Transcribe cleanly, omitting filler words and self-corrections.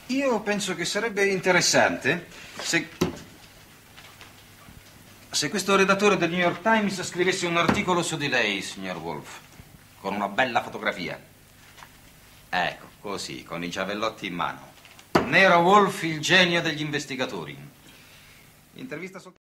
Io penso che sarebbe interessante se questo redattore del New York Times scrivesse un articolo su di lei, signor Wolf, con una bella fotografia. Ecco, così, con i giavellotti in mano. Nero Wolf, il genio degli investigatori. Intervista soltanto...